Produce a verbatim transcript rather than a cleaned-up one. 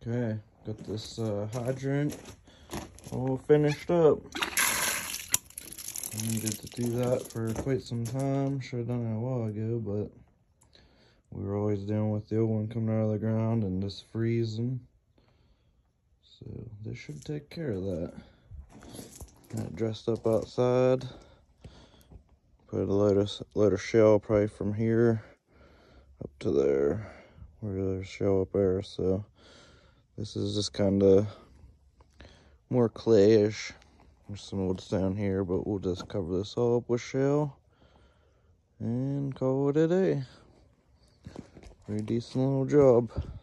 Okay, got this uh, hydrant all finished up. I needed to do that for quite some time. Should have done it a while ago, but we were always dealing with the old one coming out of the ground and just freezing. So this should take care of that. Got it dressed up outside. Put a load of, load of shell probably from here up to there. Where there's shell up there, so this is just kind of more clayish. There's some old down here, but we'll just cover this all up with shell and call it a day. Pretty decent little job.